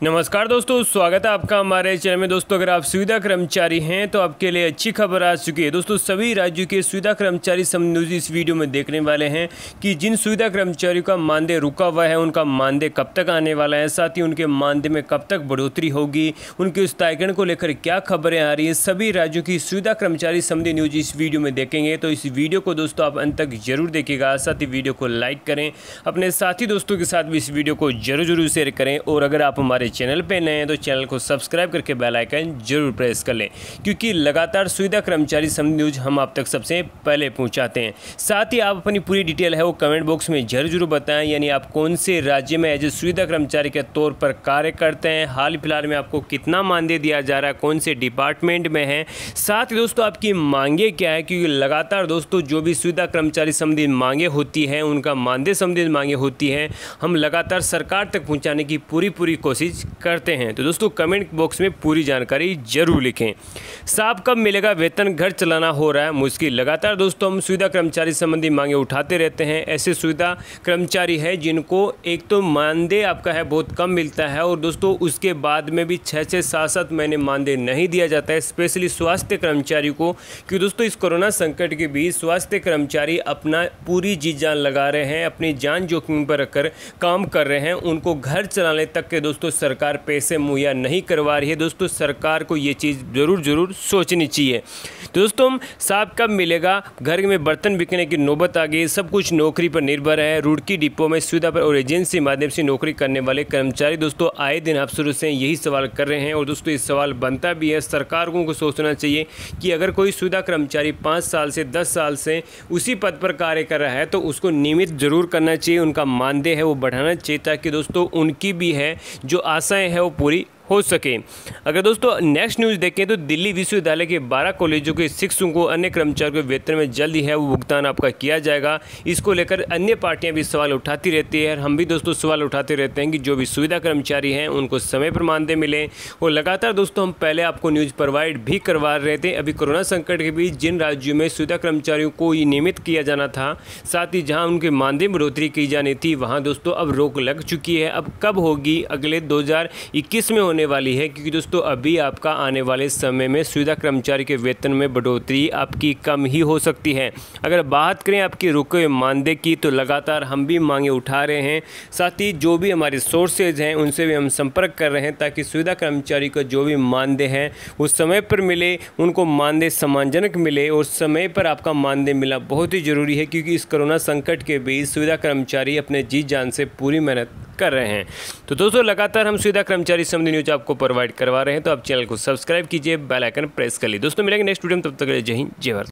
नमस्कार दोस्तों, स्वागत है आपका हमारे चैनल में। दोस्तों, अगर आप सुविधा कर्मचारी हैं तो आपके लिए अच्छी खबर आ चुकी है। दोस्तों, सभी राज्यों के सुविधा कर्मचारी संबंधी इस वीडियो में देखने वाले हैं कि जिन सुविधा कर्मचारियों का मानदेय रुका हुआ है उनका मानदेय कब तक आने वाला है, साथ ही उनके मानदेय में कब तक बढ़ोतरी होगी, उनके स्टाइपेंड को लेकर क्या खबरें आ रही है। सभी राज्यों की सुविधा कर्मचारी संबंधी न्यूज इस वीडियो में देखेंगे, तो इस वीडियो को दोस्तों आप अंत तक जरूर देखिएगा। साथ ही वीडियो को लाइक करें, अपने साथी दोस्तों के साथ भी इस वीडियो को जरूर शेयर करें, और अगर आप हमारे चैनल पे नए हैं तो चैनल को सब्सक्राइब करके बेल आइकन जरूर प्रेस कर लें, क्योंकि लगातार सुविधा कर्मचारी संबंधी न्यूज हम आप तक सबसे पहले पहुंचाते हैं। साथ ही आप अपनी पूरी डिटेल है वो कमेंट बॉक्स में जरूर बताएं, यानी आप कौन से राज्य में एज ए सुविधा कर्मचारी के तौर पर कार्य करते हैं, हाल फिलहाल में आपको कितना मानदेय दिया जा रहा है, कौन से डिपार्टमेंट में है, साथ ही दोस्तों आपकी मांगे क्या है, क्योंकि लगातार दोस्तों जो भी सुविधा कर्मचारी संबंधी मांगे होती हैं, उनका मानदेय संबंधी मांगे होती हैं, हम लगातार सरकार तक पहुंचाने की पूरी कोशिश करते हैं। तो दोस्तों कमेंट बॉक्स में पूरी जानकारी जरूर लिखें। साहब, कब मिलेगा वेतन? घर चलाना हो रहा है मुश्किल। लगातार दोस्तों हम सुविधा कर्मचारी संबंधी मांगे उठाते रहते हैं। ऐसे सुविधा कर्मचारी है जिनको एक तो मानदेय आपका है बहुत कम मिलता है, और दोस्तों उसके बाद में भी 6 से 7 महीने मानदेय नहीं दिया जाता है, स्पेशली स्वास्थ्य कर्मचारी को। क्योंकि दोस्तों इस कोरोना संकट के बीच स्वास्थ्य कर्मचारी अपना पूरी जी जान लगा रहे हैं, अपनी जान जोखिम पर रखकर काम कर रहे हैं। उनको घर चलाने तक के दोस्तों सरकार पैसे मुहैया नहीं करवा रही है। दोस्तों सरकार को ये चीज़ जरूर सोचनी चाहिए। तो दोस्तों साहब कब मिलेगा? घर में बर्तन बिकने की नौबत आ गई। सब कुछ नौकरी पर निर्भर है। रुड़की डिपो में सुविधा पर और एजेंसी माध्यम से नौकरी करने वाले कर्मचारी दोस्तों आए दिन आप शुरू से यही सवाल कर रहे हैं, और दोस्तों इस सवाल बनता भी है। सरकारों को सोचना चाहिए कि अगर कोई सुविधा कर्मचारी 5 साल से 10 साल से उसी पद पर कार्य कर रहा है तो उसको नियमित जरूर करना चाहिए, उनका मानदेय है वो बढ़ाना चाहिए, ताकि दोस्तों उनकी भी है जो आशाएं हैं वो पूरी हो सके। अगर दोस्तों नेक्स्ट न्यूज़ देखें तो दिल्ली विश्वविद्यालय के 12 कॉलेजों के शिक्षकों को अन्य कर्मचारियों के वेतन में जल्द ही है वो भुगतान आपका किया जाएगा। इसको लेकर अन्य पार्टियां भी सवाल उठाती रहती है, हम भी दोस्तों सवाल उठाते रहते हैं कि जो भी सुविधा कर्मचारी हैं उनको समय पर मानदेय मिले। और लगातार दोस्तों हम पहले आपको न्यूज़ प्रोवाइड भी करवा रहे थे। अभी कोरोना संकट के बीच जिन राज्यों में सुविधा कर्मचारियों को नियमित किया जाना था, साथ ही जहाँ उनके मानदेय में बढ़ोतरी की जानी थी, वहाँ दोस्तों अब रोक लग चुकी है। अब कब होगी? अगले 2021 में होने वाली है, क्योंकि दोस्तों अभी आपका आने वाले समय में सुविधा कर्मचारी के वेतन में बढ़ोतरी आपकी कम ही हो सकती है। अगर बात करें आपके रुके हुए मानदेय की, तो लगातार हम भी मांगे उठा रहे हैं। साथ ही जो भी हमारे सोर्सेज हैं उनसे भी हम संपर्क कर रहे हैं, ताकि सुविधा कर्मचारी का जो भी मानदेय है वो समय पर मिले, उनको मानदेय सम्मानजनक मिले। और समय पर आपका मानदेय मिला बहुत ही ज़रूरी है, क्योंकि इस कोरोना संकट के बीच सुविधा कर्मचारी अपने जी जान से पूरी मेहनत कर रहे हैं। तो दोस्तों लगातार हम सुविधा कर्मचारी संबंधी न्यूज आपको प्रोवाइड करवा रहे हैं, तो आप चैनल को सब्सक्राइब कीजिए, बेल आइकन प्रेस कर लीजिए। दोस्तों मिलेंगे नेक्स्ट वीडियो में, तब तक जय हिंद जय भारत।